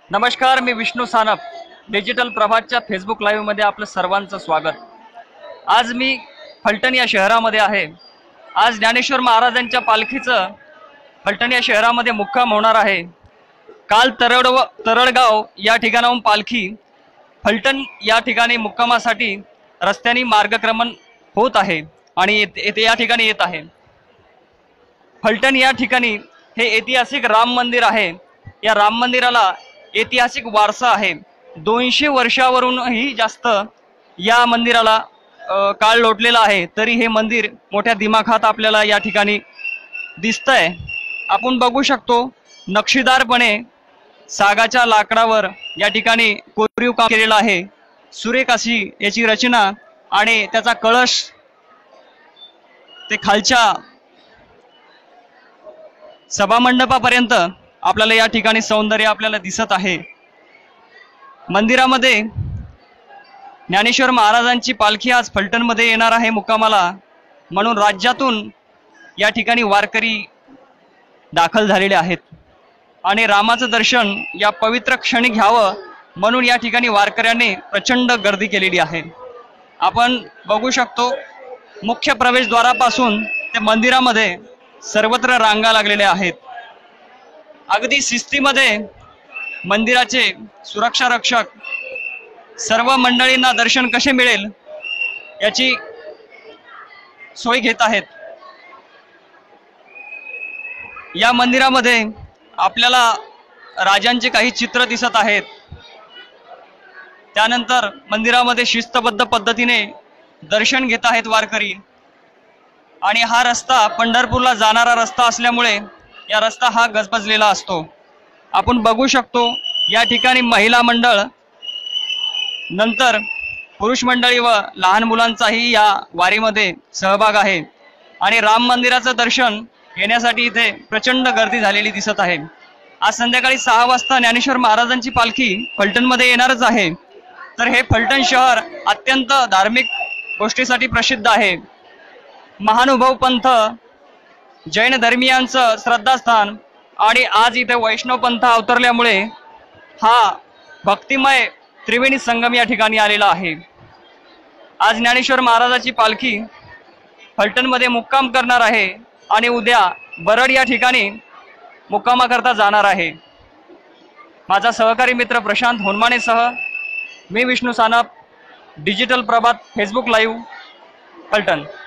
नमस्कार, मी विष्णू सानप. डिजिटल प्रभातच्या फेसबुक लाईव्ह मध्ये आपलं सर्वांचं स्वागत. आज मी फलटण या शहरामध्ये आहे. आज ज्ञानेश्वर महाराजांच्या पालखीचं फलटण या शहरामध्ये मुक्काम होणार आहे. काल तरळगाव या ठिकाणाहून पालखी फलटण या ठिकाणी मुक्कामासाठी रस्त्याने मार्गक्रमण होत आहे आणि या ठिकाणी येत आहे. फलटण या ठिकाणी हे ऐतिहासिक राम मंदिर आहे. या राम मंदिराला ऐतिहासिक वारसा आहे. 200 वर्षावरूनही जास्त या मंदिराला काळ लोटलेला आहे. तरी हे मंदिर मोठ्या दिमाखात आपल्याला या ठिकाणी दिसतंय. आपण बघू शकतो नक्षीदारपणे सागाच्या लाकडावर या ठिकाणी कोरीव काम केलेलं आहे. सुरेख अशी याची रचना आणि त्याचा कळश ते खालच्या सभामंडपापर्यंत आपल्याला या ठिकाणी सौंदर्य आपल्याला दिसत आहे. मंदिरामध्ये ज्ञानेश्वर महाराजांची पालखी आज फलटणमध्ये येणार आहे मुक्कामाला, म्हणून राज्यातून या ठिकाणी वारकरी दाखल झालेले आहेत आणि रामाचं दर्शन या पवित्र क्षणी घ्यावं म्हणून या ठिकाणी वारकऱ्यांनी प्रचंड गर्दी केलेली आहे. आपण बघू शकतो मुख्य प्रवेशद्वारापासून ते मंदिरामध्ये सर्वत्र रांगा लागलेल्या आहेत. अगदी शिस्तीमध्ये मंदिराचे सुरक्षा रक्षक सर्व मंडळींना दर्शन कसे मिळेल याची सोय घेत आहेत. या मंदिरामध्ये आपल्याला राजांचे काही चित्र दिसत आहेत. त्यानंतर मंदिरामध्ये शिस्तबद्ध पद्धतीने दर्शन घेत आहेत वारकरी. आणि हा रस्ता पंढरपूरला जाणारा रस्ता असल्यामुळे या रस्ता हा गजबजलेला असतो. आपण बघू शकतो या ठिकाणी महिला मंडळ नंतर पुरुष मंडळी व लहान मुलांचाही या वारीमध्ये सहभाग आहे आणि राम मंदिराचं दर्शन घेण्यासाठी इथे प्रचंड गर्दी झालेली दिसत आहे. आज संध्याकाळी 6 वाजता ज्ञानेश्वर महाराजांची पालखी फलटणमध्ये येणारच आहे. तर हे फलटण शहर अत्यंत धार्मिक गोष्टीसाठी प्रसिद्ध आहे. महानुभव पंथ, जैन धर्मीयांचं श्रद्धास्थान आणि आज इथे वैष्णव पंथ अवतरल्यामुळे हा भक्तिमय त्रिवेणी संगम या ठिकाणी आलेला आहे. आज ज्ञानेश्वर महाराजाची पालखी फलटणमध्ये मुक्काम करणार आहे आणि उद्या बरड या ठिकाणी मुक्कामाकरता जाणार आहे. माझा सहकारी मित्र प्रशांत होनमानेसह मी Vishnu Sanap, digital Prabhat Facebook live, Phaltan.